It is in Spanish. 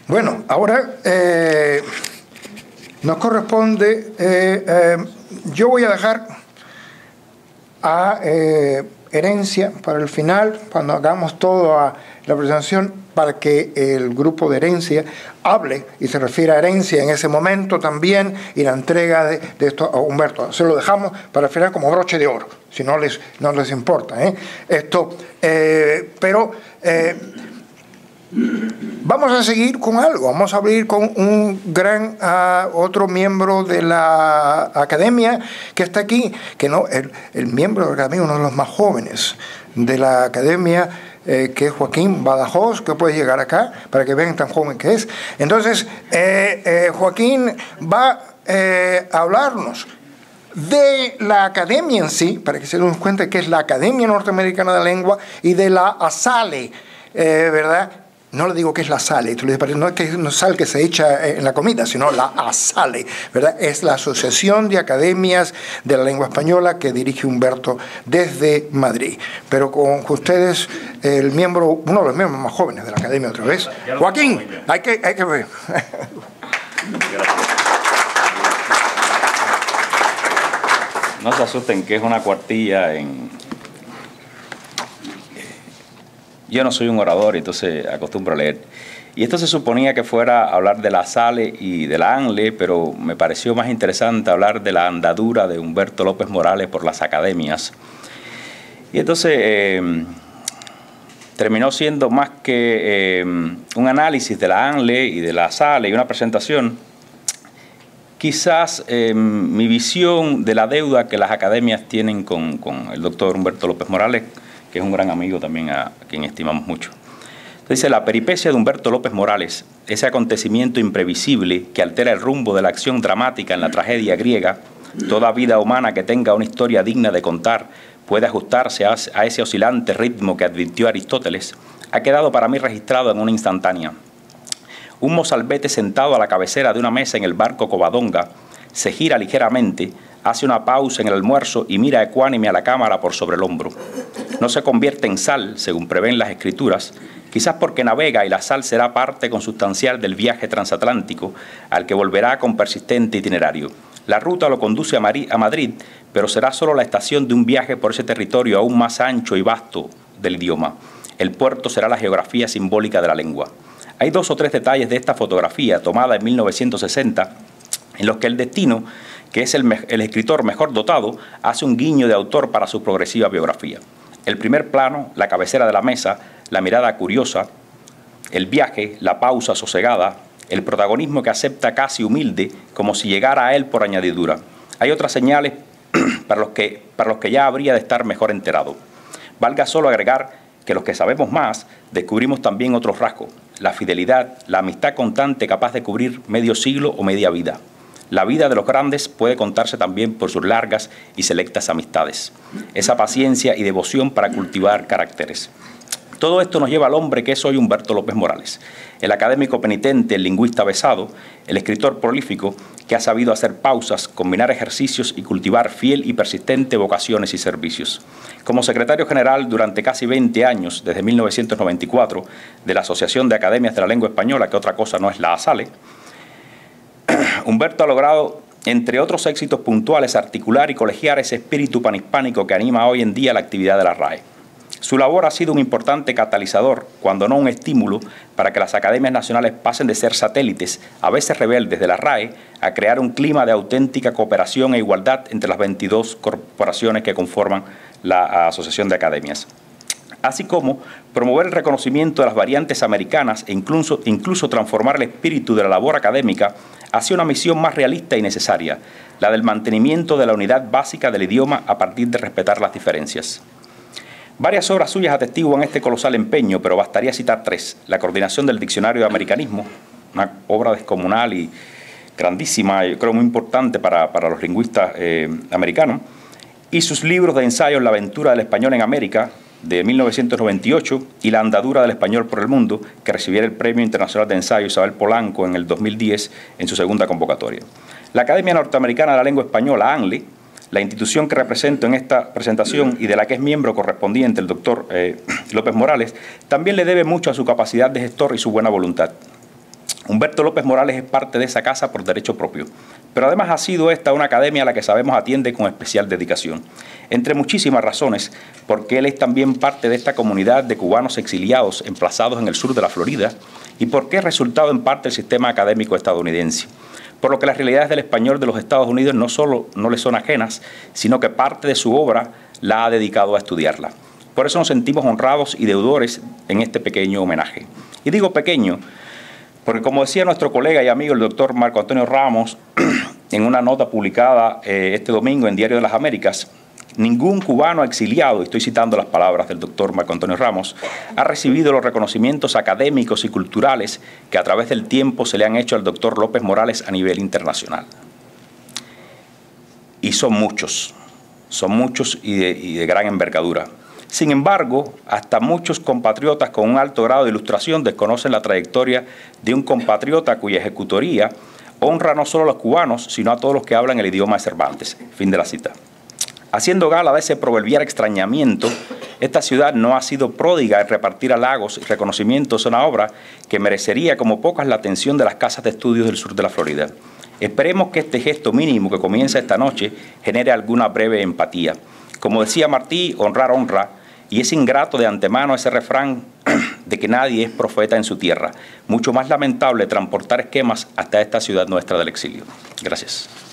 Bueno, ahora nos corresponde, yo voy a dejar a Herencia para el final, cuando hagamos toda la presentación, para que el grupo de Herencia hable y se refiere a Herencia en ese momento también, y la entrega de esto a Humberto. Se lo dejamos para el final como broche de oro, si no les importa, pero vamos a seguir con algo. Vamos a abrir con un gran otro miembro de la academia que está aquí, que no, el miembro de la academia, uno de los más jóvenes de la academia, que es Joaquín Badajoz, que puede llegar acá para que vean tan joven que es. Entonces, Joaquín va a hablarnos de la academia en sí, para que se den cuenta que es la Academia Norteamericana de la Lengua, y de la ASALE, ¿verdad? No le digo que es la SALE, no es que es una sal que se echa en la comida, sino la ASALE, ¿verdad? Es la Asociación de Academias de la Lengua Española que dirige Humberto desde Madrid. Pero con ustedes, uno de los miembros más jóvenes de la Academia otra vez, Joaquín, hay que ver. No se asusten que es una cuartilla en... Yo no soy un orador, entonces acostumbro a leer. Y esto se suponía que fuera a hablar de la SALE y de la ANLE, pero me pareció más interesante hablar de la andadura de Humberto López Morales por las academias. Y entonces terminó siendo más que un análisis de la ANLE y de la SALE y una presentación. Quizás mi visión de la deuda que las academias tienen con el doctor Humberto López Morales, que es un gran amigo también a quien estimamos mucho. Dice, la peripecia de Humberto López Morales, ese acontecimiento imprevisible que altera el rumbo de la acción dramática en la tragedia griega, toda vida humana que tenga una historia digna de contar puede ajustarse a ese oscilante ritmo que advirtió Aristóteles, ha quedado para mí registrado en una instantánea. Un mozalbete sentado a la cabecera de una mesa en el barco Covadonga se gira ligeramente, hace una pausa en el almuerzo y mira ecuánime a la cámara por sobre el hombro. No se convierte en sal, según prevén las escrituras, quizás porque navega y la sal será parte consustancial del viaje transatlántico al que volverá con persistente itinerario. La ruta lo conduce a Madrid, pero será solo la estación de un viaje por ese territorio aún más ancho y vasto del idioma. El puerto será la geografía simbólica de la lengua. Hay 2 o 3 detalles de esta fotografía, tomada en 1960, en los que el destino, que es el escritor mejor dotado, hace un guiño de autor para su progresiva biografía. El primer plano, la cabecera de la mesa, la mirada curiosa, el viaje, la pausa sosegada, el protagonismo que acepta casi humilde, como si llegara a él por añadidura. Hay otras señales para los que ya habría de estar mejor enterado. Valga solo agregar que los que sabemos más descubrimos también otro rasgo, la fidelidad, la amistad constante capaz de cubrir medio siglo o media vida. La vida de los grandes puede contarse también por sus largas y selectas amistades, esa paciencia y devoción para cultivar caracteres. Todo esto nos lleva al hombre que es hoy Humberto López Morales, el académico penitente, el lingüista besado, el escritor prolífico que ha sabido hacer pausas, combinar ejercicios y cultivar fiel y persistente vocaciones y servicios. Como secretario general durante casi 20 años, desde 1994, de la Asociación de Academias de la Lengua Española, que otra cosa no es la ASALE, Humberto ha logrado, entre otros éxitos puntuales, articular y colegiar ese espíritu panhispánico que anima hoy en día la actividad de la RAE. Su labor ha sido un importante catalizador, cuando no un estímulo, para que las academias nacionales pasen de ser satélites, a veces rebeldes de la RAE, a crear un clima de auténtica cooperación e igualdad entre las 22 corporaciones que conforman la Asociación de Academias. Así como promover el reconocimiento de las variantes americanas e incluso transformar el espíritu de la labor académica hacia una misión más realista y necesaria, la del mantenimiento de la unidad básica del idioma a partir de respetar las diferencias. Varias obras suyas atestiguan este colosal empeño, pero bastaría citar 3. La coordinación del Diccionario de Americanismo, una obra descomunal y grandísima, yo creo muy importante para los lingüistas americanos, y sus libros de ensayos La aventura del español en América, de 1998, y La andadura del español por el mundo, que recibiera el Premio Internacional de Ensayo Isabel Polanco en el 2010 en su segunda convocatoria. La Academia Norteamericana de la Lengua Española, ANLE, la institución que represento en esta presentación y de la que es miembro correspondiente el doctor López Morales, también le debe mucho a su capacidad de gestor y su buena voluntad. Humberto López Morales es parte de esa casa por derecho propio, pero además ha sido esta una academia a la que sabemos atiende con especial dedicación, entre muchísimas razones, porque él es también parte de esta comunidad de cubanos exiliados emplazados en el sur de la Florida y porque es resultado en parte del sistema académico estadounidense, por lo que las realidades del español de los Estados Unidos no solo no le son ajenas, sino que parte de su obra la ha dedicado a estudiarla. Por eso nos sentimos honrados y deudores en este pequeño homenaje. Y digo pequeño, porque como decía nuestro colega y amigo el doctor Marco Antonio Ramos, en una nota publicada este domingo en Diario de las Américas, ningún cubano exiliado, y estoy citando las palabras del doctor Marco Antonio Ramos, ha recibido los reconocimientos académicos y culturales que a través del tiempo se le han hecho al doctor López Morales a nivel internacional. Y son muchos y de gran envergadura. Sin embargo, hasta muchos compatriotas con un alto grado de ilustración desconocen la trayectoria de un compatriota cuya ejecutoría honra no solo a los cubanos, sino a todos los que hablan el idioma de Cervantes. Fin de la cita. Haciendo gala de ese proverbial extrañamiento, esta ciudad no ha sido pródiga en repartir halagos y reconocimientos a una obra que merecería como pocas la atención de las casas de estudios del sur de la Florida. Esperemos que este gesto mínimo que comienza esta noche genere alguna breve empatía. Como decía Martí, honrar honra, y es ingrato de antemano ese refrán de que nadie es profeta en su tierra. Mucho más lamentable transportar esquemas hasta esta ciudad nuestra del exilio. Gracias.